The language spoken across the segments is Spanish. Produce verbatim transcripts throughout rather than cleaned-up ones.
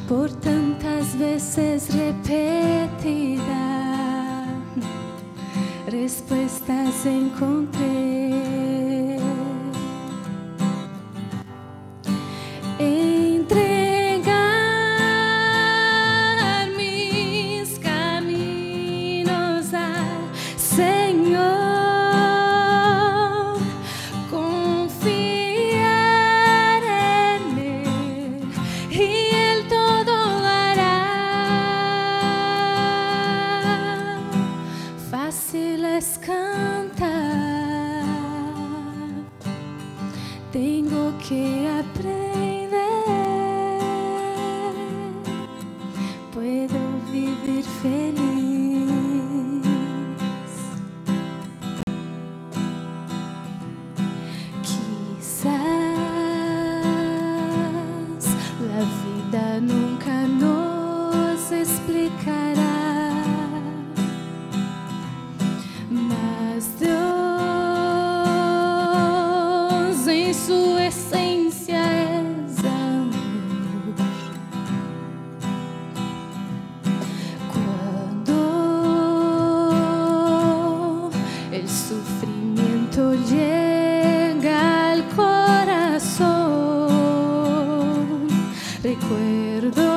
por tantas veces repetida, respuestas encontré. Entregar mis caminos al Señor, confiar en Él y Él todo hará. Fácil es cantar, tengo que aprender, puedo vivir feliz. Quizás la vida nunca nos explicará, mas Dios en su esencia es amor. Cuando el sufrimiento llega al corazón, recuerdo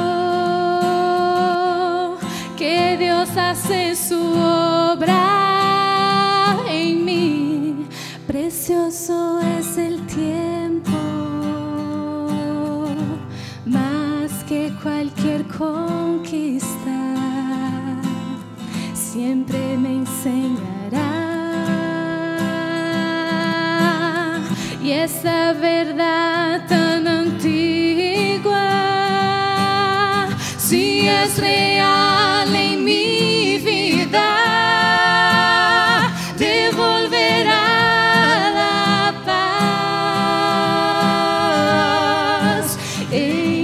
que Dios hace su obra en mí. Precioso es el tiempo, más que cualquier conquista, siempre me enseñará. Y esa verdad tan antigua, si es real en mi vida, devolverá la paz.